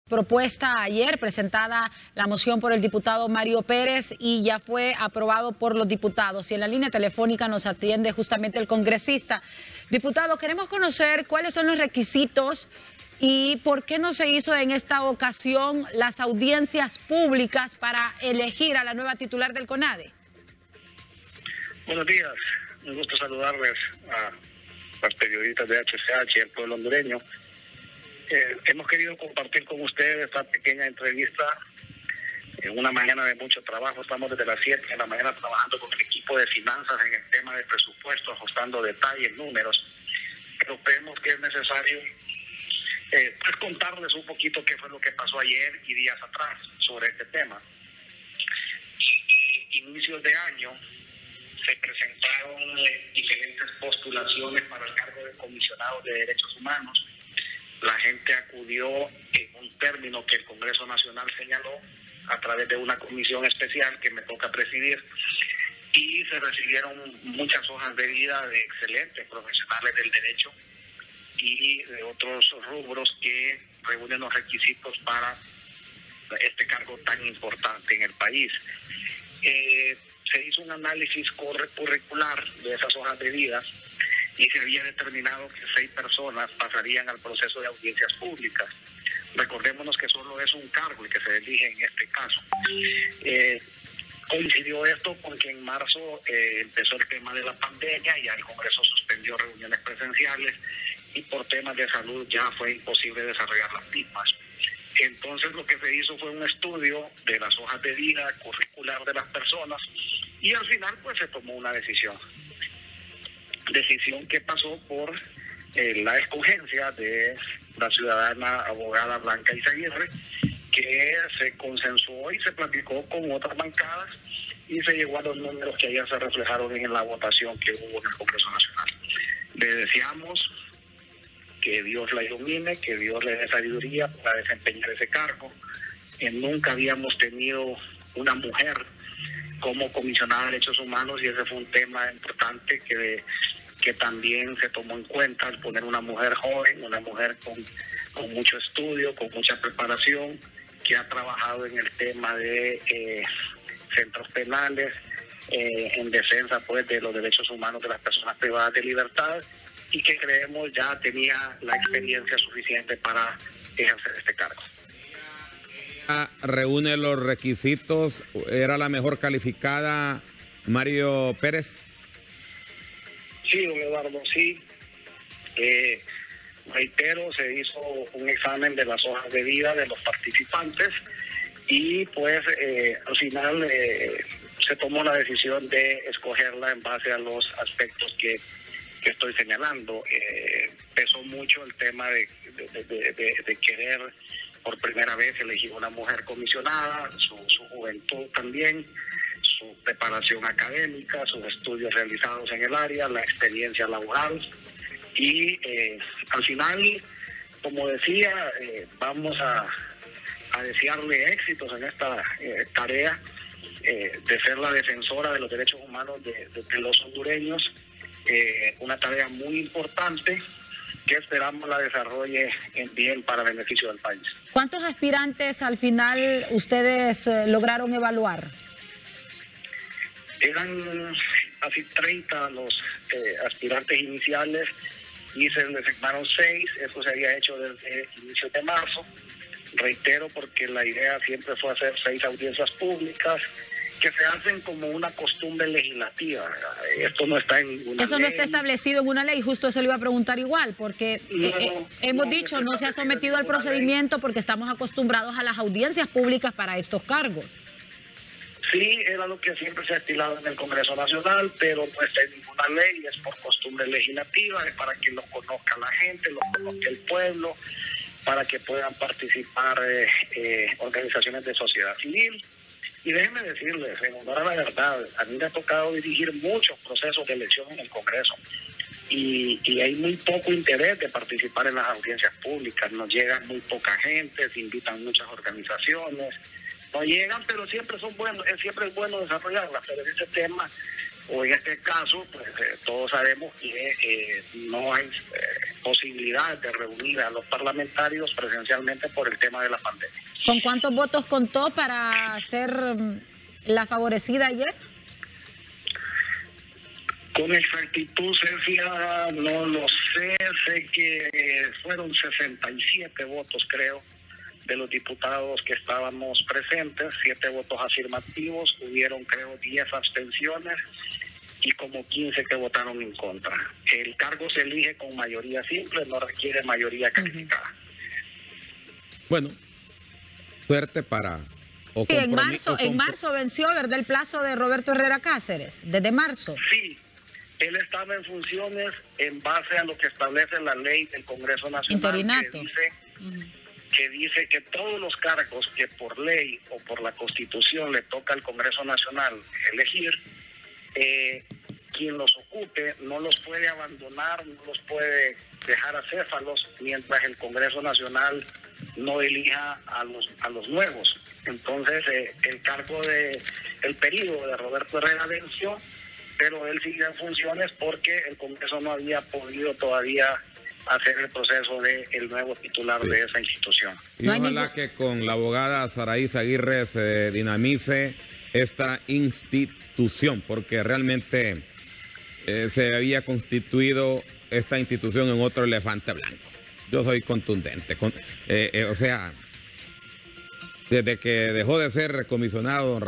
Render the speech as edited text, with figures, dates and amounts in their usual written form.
propuesta ayer, presentada la moción por el diputado Mario Pérez y ya fue aprobado por los diputados. Y en la línea telefónica nos atiende justamente el congresista. Diputado, queremos conocer cuáles son los requisitos y por qué no se hizo en esta ocasión las audiencias públicas para elegir a la nueva titular del CONADE. Buenos días, un gusto saludarles a las periodistas de HCH y el pueblo hondureño. Hemos querido compartir con ustedes esta pequeña entrevista en una mañana de mucho trabajo. Estamos desde las 7 de la mañana trabajando con el equipo de finanzas en el tema del presupuesto, ajustando detalles, números. Pero creemos que es necesario pues contarles un poquito qué fue lo que pasó ayer y días atrás sobre este tema. Inicios de año se presentaron diferentes postulaciones para el cargo de comisionado de derechos humanos. La gente acudió en un término que el Congreso Nacional señaló a través de una comisión especial que me toca presidir, y se recibieron muchas hojas de vida de excelentes profesionales del derecho y de otros rubros que reúnen los requisitos para este cargo tan importante en el país. Se hizo un análisis curricular de esas hojas de vida y se había determinado que 6 personas pasarían al proceso de audiencias públicas. Recordémonos que solo es un cargo el que se elige en este caso. Coincidió esto porque en marzo empezó el tema de la pandemia y el Congreso suspendió reuniones presenciales y por temas de salud ya fue imposible desarrollar las mismas. Entonces lo que se hizo fue un estudio de las hojas de vida curricular de las personas y al final pues se tomó una decisión que pasó por la escogencia de la ciudadana abogada Blanca Izaguirre, que se consensuó y se platicó con otras bancadas y se llegó a los números que ayer se reflejaron en la votación que hubo en el Congreso Nacional. Le deseamos que Dios la ilumine, que Dios le dé sabiduría para desempeñar ese cargo. Nunca habíamos tenido una mujer como comisionada de derechos humanos y ese fue un tema importante que también se tomó en cuenta al poner una mujer joven, una mujer con mucho estudio, con mucha preparación, que ha trabajado en el tema de centros penales, en defensa pues de los derechos humanos de las personas privadas de libertad, y que creemos ya tenía la experiencia suficiente para ejercer este cargo. ¿Reúne los requisitos? ¿Era la mejor calificada Mario Pérez? Sí, don Eduardo, sí. Reitero, se hizo un examen de las hojas de vida de los participantes y pues al final se tomó la decisión de escogerla en base a los aspectos que estoy señalando. Pesó mucho el tema de querer por primera vez elegir una mujer comisionada, su juventud también, su preparación académica, sus estudios realizados en el área, la experiencia laboral y al final, como decía, vamos a desearle éxitos en esta tarea de ser la defensora de los derechos humanos de los hondureños, una tarea muy importante que esperamos la desarrolle en bien para beneficio del país. ¿Cuántos aspirantes al final ustedes lograron evaluar? Eran casi 30 los aspirantes iniciales y se designaron 6. Eso se había hecho desde inicios de marzo. Reitero, porque la idea siempre fue hacer 6 audiencias públicas que se hacen como una costumbre legislativa. Esto no está en ninguna Eso ley. No está establecido en una ley, justo eso le iba a preguntar igual, porque hemos dicho, no se ha sometido al procedimiento porque estamos acostumbrados a las audiencias públicas para estos cargos. Sí, era lo que siempre se ha estilado en el Congreso Nacional, pero no está en ninguna ley, es por costumbre legislativa, es para que lo conozca la gente, lo conozca el pueblo, para que puedan participar organizaciones de sociedad civil. Y déjenme decirles, en honor a la verdad, a mí me ha tocado dirigir muchos procesos de elección en el Congreso y hay muy poco interés de participar en las audiencias públicas. Nos llegan muy poca gente, se invitan muchas organizaciones, no llegan, pero siempre son buenos, siempre es bueno desarrollarlas. Pero en este tema, o en este caso, pues todos sabemos que no hay posibilidades de reunir a los parlamentarios presencialmente por el tema de la pandemia. ¿Con cuántos votos contó para ser la favorecida ayer? Con exactitud, Cecilia, no lo sé. Sé que fueron 67 votos, creo, de los diputados que estábamos presentes, 7 votos afirmativos, hubieron, creo, 10 abstenciones y como 15 que votaron en contra. El cargo se elige con mayoría simple, no requiere mayoría calificada. Bueno, suerte para... Sí, en marzo venció, ¿verdad?, el plazo de Roberto Herrera Cáceres, desde marzo. Sí, él estaba en funciones en base a lo que establece la ley del Congreso Nacional. Interinato. Que dice que todos los cargos que por ley o por la Constitución le toca al Congreso Nacional elegir, quien los ocupe no los puede abandonar, no los puede dejar acéfalos mientras el Congreso Nacional no elija a los nuevos. Entonces, el periodo de Roberto Herrera venció, pero él sigue en funciones porque el Congreso no había podido todavía hacer el proceso de el nuevo titular de esa institución. Y ojalá que con la abogada Saraí Aguirre se dinamice esta institución, porque realmente se había constituido esta institución en otro elefante blanco. Yo soy contundente. O sea, desde que dejó de ser comisionado